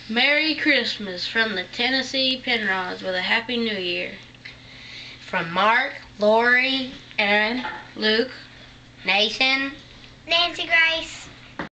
Merry Christmas from the Tennessee Penrods with a Happy New Year. From Mark, Lori, Aaron, Luke, Nathan, Nancy Grace.